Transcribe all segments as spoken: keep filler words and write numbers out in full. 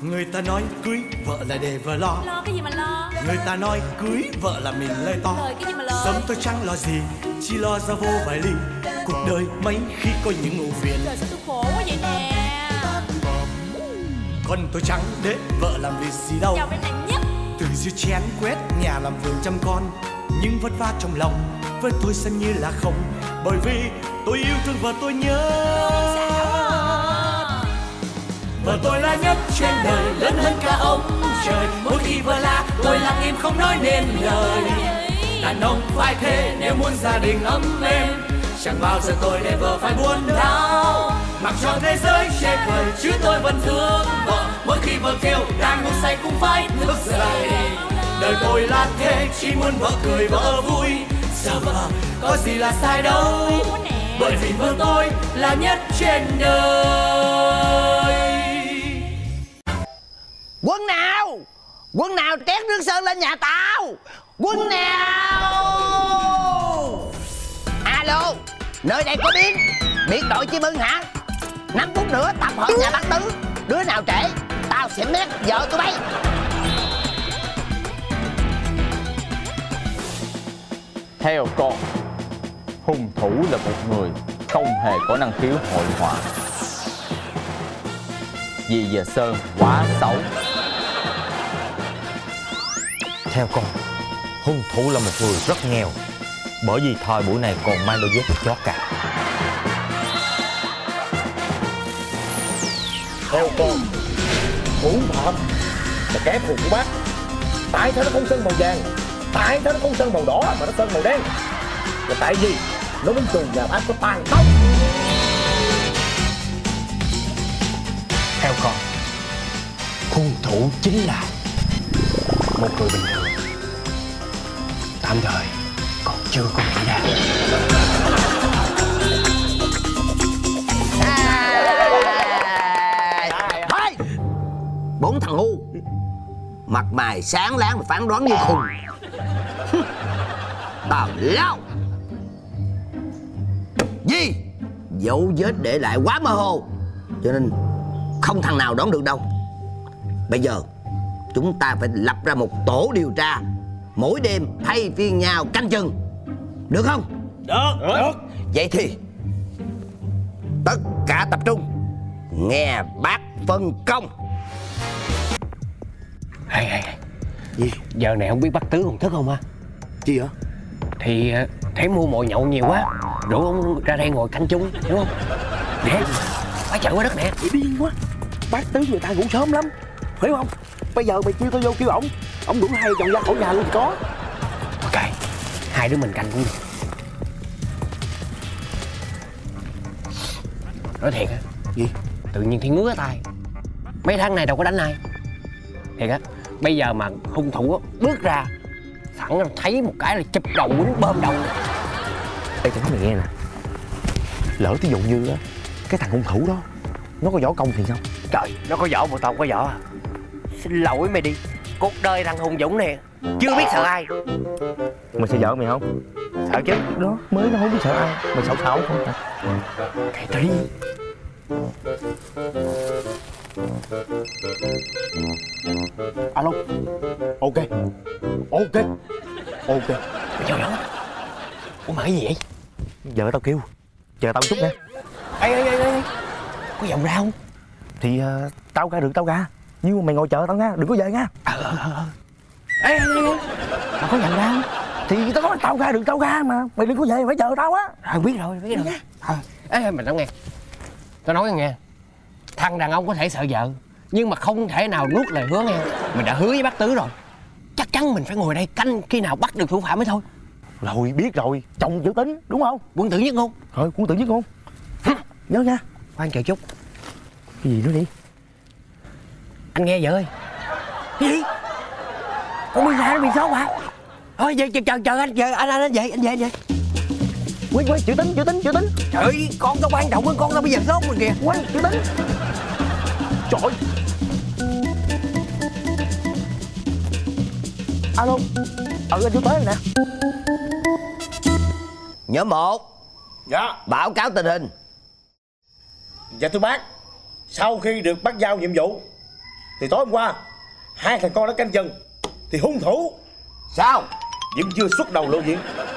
Người ta nói cưới vợ là để vợ lo. Lo cái gì mà lo? Người ta nói cưới vợ là mình lời to. Lời cái gì mà lời? Sớm tôi chẳng lo gì, chỉ lo ra vô vài ly. Cuộc đời mấy khi có những ưu phiền. Trời sao tôi khổ quá vậy nè. Còn tôi chẳng để vợ làm việc gì đâu. Chào bên này nhất. Từ dưới chén quét nhà làm vườn chăm con. Nhưng vất vả trong lòng với tôi xem như là không. Bởi vì tôi yêu thương vợ tôi nhớ. Vợ tôi là nhất trên đời, lớn hơn cả ông trời. Mỗi khi vợ la tôi lặng im không nói nên lời. Đàn ông phải thế nếu muốn gia đình ấm êm. Chẳng bao giờ tôi để vợ phải buồn đau. Mặc cho thế giới chê cười chứ tôi vẫn thương vợ. Mỗi khi vợ kêu đang ngủ say cũng phải thức dậy. Đời tôi là thế, chỉ muốn vợ cười vợ vui. Giờ vợ có gì là sai đâu. Bởi vì vợ tôi là nhất trên đời. Quân nào? Quân nào tét nước sơn lên nhà tao? Quân nào? Alo, nơi đây có biến biệt đội chim ưng hả? Năm phút nữa tập hợp nhà bác Tứ. Đứa nào trễ tao sẽ mét vợ tụi bay. Theo con, hung thủ là một người không hề có năng khiếu hội họa. Vì giờ Sơn quá xấu. Theo con, hung thủ là một người rất nghèo. Bởi vì thời buổi này còn mang đôi dép chó cạp. Theo con, thủ phạm là kẻ thù của bác. Tại sao nó không sơn màu vàng? Tại sao nó không sơn màu đỏ mà nó sơn màu đen? Là tại vì nó muốn trù nhà bác có tàn tóc. Theo con, hung thủ chính là một người bình thường, tạm thời còn chưa có nghĩ ra. Thôi, bốn thằng ngu mặt mày sáng láng mà phán đoán như khùng. Tào lao. Gì? Dấu vết để lại quá mơ hồ, cho nên không thằng nào đoán được đâu. Bây giờ chúng ta phải lập ra một tổ điều tra, mỗi đêm thay phiên nhau canh chừng. Được không? Được. Được. Vậy thì tất cả tập trung nghe bác phân công. Hay hay hay. Gì? Giờ này không biết bác Tứ còn thức không ha? Chi hả? Thì thấy mua mồi nhậu nhiều quá, rủ ông ra đây ngồi canh chung, hiểu không? Nè, bác chợ qua đất nè. Bị điên quá. Bác Tứ người ta ngủ sớm lắm, hiểu không? Bây giờ mày kêu tôi vô kêu ổng, ổng đủ hay dọn ra khỏi nhà luôn thì có. Ok, hai đứa mình canh cũng được. Nói thiệt á. Gì? Tự nhiên thì ngứa tay. Mấy tháng này đâu có đánh ai. Thiệt á, bây giờ mà hung thủ á bước ra thẳng thấy một cái là chụp đầu quýnh bơm đầu. Ê, tôi nói mày nghe nè, lỡ thí dụ như á cái thằng hung thủ đó nó có võ công thì sao? Trời, nó có võ mà tao không có võ à? Xin lỗi mày đi. Cuộc đời thằng Hùng Dũng nè chưa biết sợ ai. Mày sợ vợ mày không? Sợ chứ. Đó, mới nó không biết sợ ai. Mày sợ sao không hả? Cái tí. Alo. Ok. Ok. Ok. Mày chờ đó. Ủa mà cái gì vậy? Vợ tao kêu chờ tao chút nè. Ê ê ê ê, có vòng ra không? Thì uh, tao ra được tao ra, nhưng mà mày ngồi chờ tao nha, đừng có về nha. Ờ ờ ờ. Ê ê ê, mà có vòng ra không? Thì tao nói tao ra được tao ra mà, mày đừng có về, phải chờ tao á. À biết rồi, biết rồi. À, ê mày nói nghe, tao nói nghe, thằng đàn ông có thể sợ vợ, nhưng mà không thể nào nuốt lời hứa nghe. Mình đã hứa với bác Tứ rồi, chắc chắn mình phải ngồi đây canh khi nào bắt được thủ phạm mới thôi. Rồi biết rồi, chồng chữ tính đúng không? Quân tử nhất ngôn. Rồi quân tử nhất ngôn. Nhớ nha. Khoan chờ chút. Cái gì nữa đi? Anh nghe vợ ơi. Cái gì? Con bị ra nó bị sốt hả? Thôi chờ chờ chờ, chờ anh chờ anh anh anh về anh về anh về. Quên quên chữ tính chữ tính chữ tính. Trời ơi, con tao quan trọng hơn con tao bây giờ sốt rồi kìa. Quên chữ tính. Trời. Alo. Ừ anh vô tới rồi nè. Nhóm một. Dạ. Báo cáo tình hình. Dạ thưa bác, sau khi được bác giao nhiệm vụ thì tối hôm qua hai thằng con đã canh chừng, thì hung thủ Sao? vẫn chưa xuất đầu lộ diện.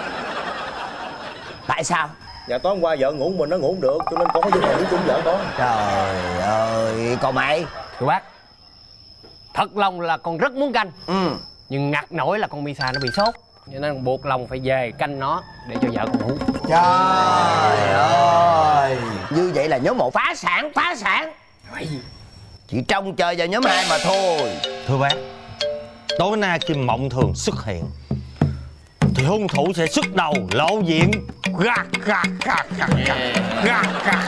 Tại sao? Dạ tối hôm qua vợ ngủ mình nó ngủ không được, cho nên con có vô phòng ngủ chung vợ con. Trời ơi, còn mày? Thưa bác, thật lòng là con rất muốn canh. Ừ. Nhưng ngặt nổi là con Misa nó bị sốt, cho nên buộc lòng phải về canh nó để cho vợ con ngủ. Trời ơi, như vậy là nhóm một phá sản, phá sản. Chỉ trông chờ vào nhóm hai mà thôi. Thưa bác, tối nay khi Mộng Thường xuất hiện thì hung thủ sẽ xuất đầu lộ diện. Gạt gạt gạt gạt gạt gạt gạt.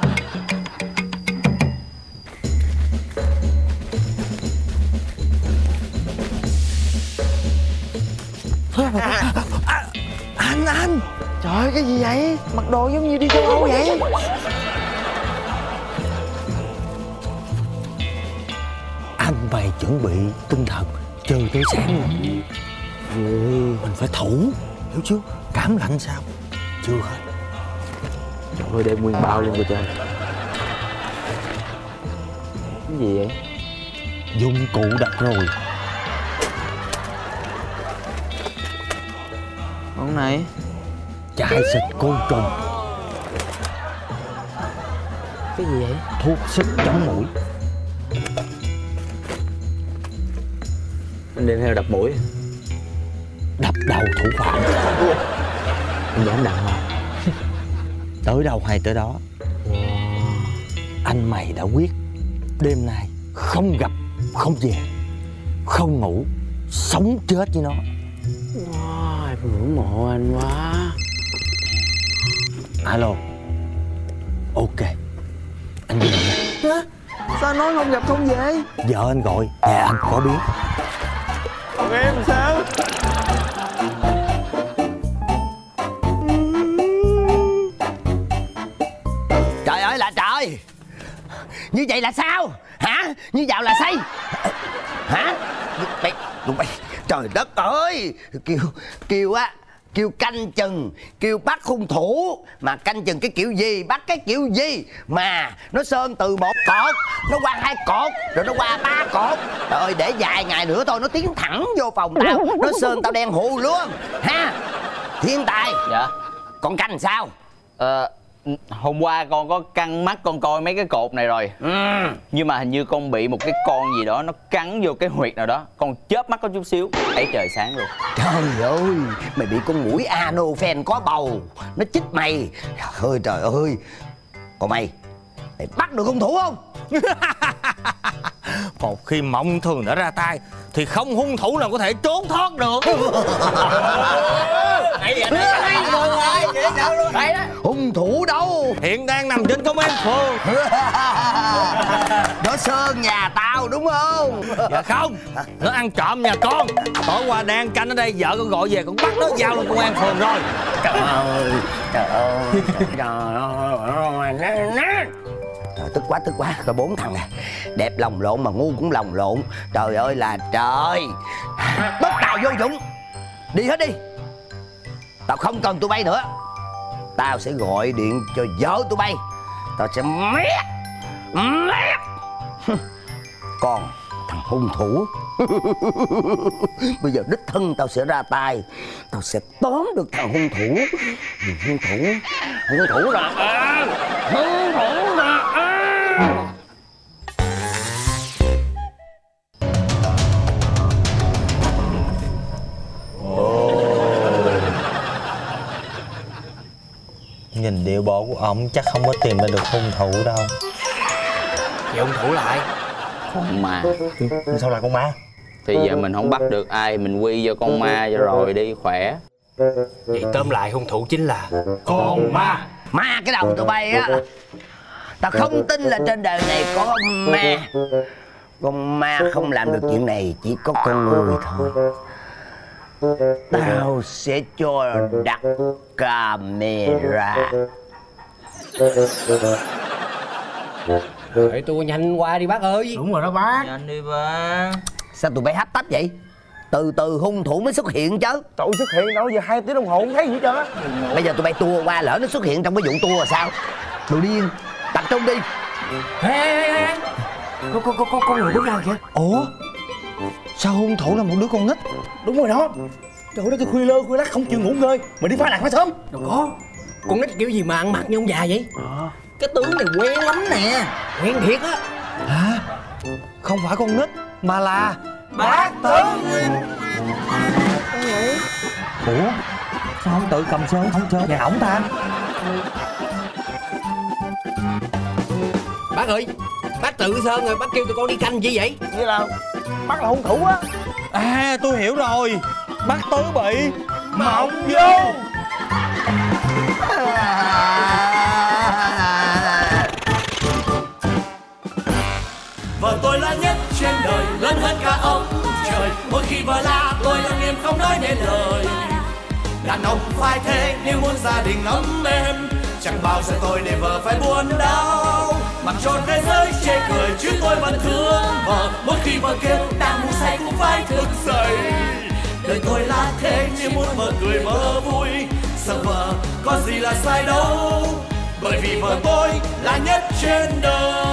À, anh anh, trời ơi, cái gì vậy? Mặc đồ giống như đi châu Âu vậy. Anh mày chuẩn bị tinh thần chơi tới sáng rồi. Ừ, mình phải thủ, hiểu chưa? Cảm lạnh sao? Chưa hết. Trời ơi, đem nguyên bao luôn rồi trời. Cái gì vậy? Dụng cụ đặt rồi. Món này Chai xịt côn trùng. cái gì vậy? Thuốc xịt chống muỗi. Anh đem theo đập mũi. Đập đầu thủ phạm. Anh dám đập không? Tới đâu hay tới đó. Anh mày đã quyết đêm nay không gặp, không về, không ngủ, sống chết với nó. Wow, em ngưỡng mộ anh quá. Alo. Ok, anh về nha. Sao nói không gặp không về? Vợ anh gọi, nhà anh có biết. Còn em sao? Trời ơi là trời. Như vậy là sao? Hả? Như vào là say. Hả? Mày, mày, trời đất ơi. Kêu, kêu á, kêu canh chừng, kêu bắt hung thủ. Mà canh chừng cái kiểu gì, bắt cái kiểu gì. Mà nó sơn từ một cột, nó qua hai cột, rồi nó qua ba cột. Trời ơi, để vài ngày nữa thôi nó tiến thẳng vô phòng tao. Nó sơn tao đen hù luôn. Ha? Thiên Tài. Dạ. Con canh sao? Ờ, hôm qua con có căng mắt con coi mấy cái cột này rồi. Ừ. Nhưng mà hình như con bị một cái con gì đó nó cắn vô cái huyệt nào đó. Con chớp mắt có chút xíu, thấy trời sáng luôn. Trời ơi, mày bị con muỗi Anophen có bầu. Nó chích mày. Trời ơi, trời ơi. Còn mày, mày bắt được hung thủ không? Một khi Mộng Thường đã ra tay thì không hung thủ nào có thể trốn thoát được. Hung thủ đâu? Hiện đang nằm trên công an phường. Nó sơn nhà tao đúng không? Dạ không, nó ăn trộm nhà con. Tối qua đang canh ở đây, vợ con gọi về, con bắt nó giao lên công an phường rồi. Trời ơi, trời ơi, trời ơi. Trời, tức quá, tức quá. Rồi bốn thằng nè, đẹp lòng lộn mà ngu cũng lòng lộn. Trời ơi là trời. Bất tài vô dụng. Đi hết đi. Tao không cần tụi bay nữa. Tao sẽ gọi điện cho vợ tụi bay. Tao sẽ mét mét. Còn thằng hung thủ, bây giờ đích thân tao sẽ ra tay. Tao sẽ tóm được thằng hung thủ. Hung thủ, hung thủ là an. Hung thủ là an. Nhìn điệu bộ của ổng chắc không có tìm ra được hung thủ đâu. Vậy hung thủ lại Con ma. Sao là con ma? Thì giờ mình không bắt được ai, mình quy vô con ma cho rồi đi khỏe. vậy tóm lại hung thủ chính là Con ma. Ma cái đầu tụi bay á. Tao không tin là trên đời này có ma. Con ma không làm được chuyện này, chỉ có con người thôi. Tao sẽ cho đặt camera. Để tôi nhanh qua đi bác ơi. Đúng rồi đó bác. Nhanh đi ba. Sao tụi bay hấp tấp vậy? Từ từ hung thủ mới xuất hiện chứ. Trời xuất hiện đâu giờ hai tiếng đồng hồ không thấy gì hết trơn á. Bây giờ tụi bay tua qua, lỡ nó xuất hiện trong cái vụ tua là sao? Đồ điên, tập trung đi. Ê, ê, ê. Có có có có con người bước ra kìa. Ủa sao hung thủ là một đứa con nít? Đúng rồi đó. Trời ơi, cái khuya lơ khuya lắc không chịu ngủ ngơi mà đi phá đàn phá sớm. Đâu có. Con nít kiểu gì mà ăn mặc như ông già vậy? À, cái tướng này quen lắm nè. Quen thiệt á. Hả? Không phải con nít mà là Bác Tư. Ủa sao không tự cầm sơn không chơi nhà ổng ta? Bác ơi, bác tự sơn rồi bác kêu tụi con đi canh chi vậy? Nghĩa là bác là hung thủ á. À tôi hiểu rồi. Bác Tứ bị mộng vô. Vợ tôi là nhất trên đời, lớn hơn cả ông trời. Mỗi khi vợ la tôi lặng im không nói nên lời. Đàn ông phải thế nếu muốn gia đình ấm êm, chẳng bao giờ tôi để vợ phải buồn đau. Mặc cho thế giới chê cười chứ tôi vẫn thương vợ. Mỗi khi vợ kêu đang ngủ say cũng phải thức dậy. Đời tôi là thế nếu muốn vợ cười vợ vui, sợ vợ có gì là sai đâu, bởi vì vợ tôi là nhất trên đời.